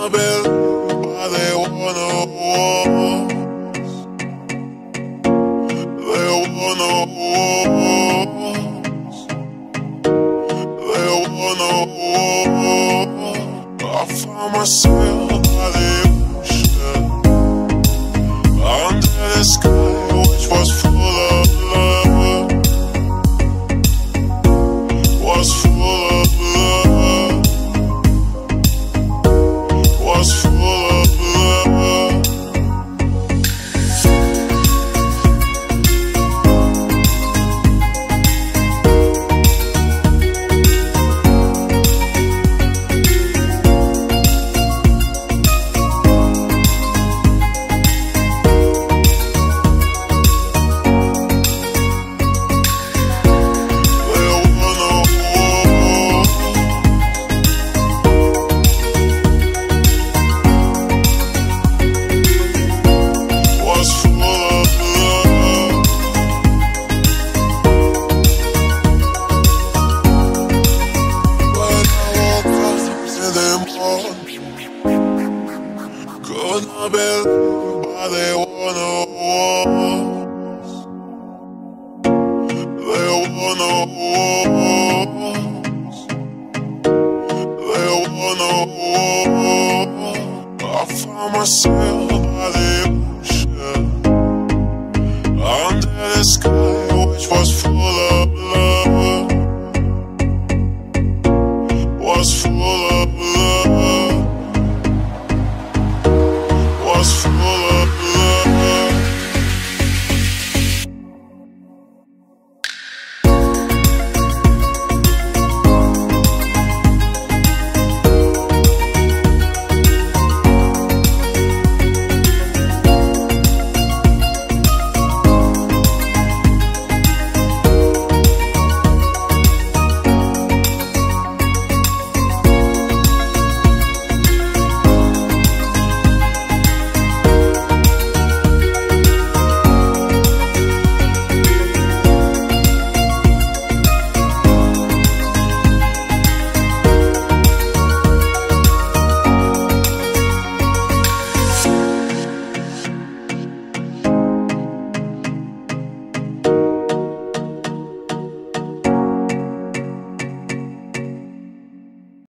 my bed, but they wanna walk. They wanna walk. They wanna walk. I found myself by the ocean, under the sky which was full of love. Was full of love. Was full of love. Could not build, but they wanna walk. They wanna walk. They wanna walk. I found myself